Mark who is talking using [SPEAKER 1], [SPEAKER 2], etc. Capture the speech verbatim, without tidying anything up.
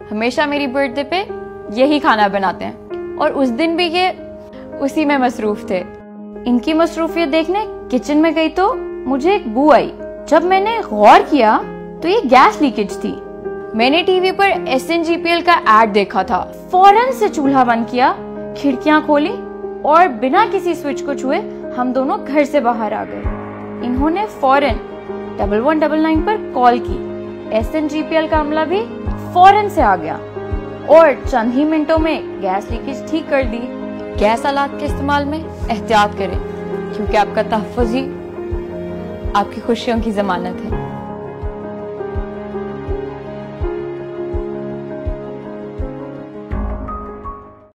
[SPEAKER 1] हमेशा मेरी बर्थडे पे यही खाना बनाते हैं और उस दिन भी ये उसी में मसरूफ थे। इनकी मसरूफियत देखने किचन में गई तो मुझे एक बू आई। जब मैंने गौर किया तो ये गैस लीकेज थी। मैंने टीवी पर S N G P L का एड देखा था। फौरन से चूल्हा बंद किया, खिड़कियां खोली और बिना किसी स्विच को छुए हम दोनों घर से बाहर आ गए। इन्होंने फौरन डबल वन डबल नाइन पर कॉल की। S N G P L का अमला भी फौरन से आ गया और चंद ही मिनटों में गैस लीकेज ठीक कर दी। गैस आलात के इस्तेमाल में एहतियात करें क्योंकि आपका तहफ़्फ़ुज़ ही आपकी खुशियों की जमानत है।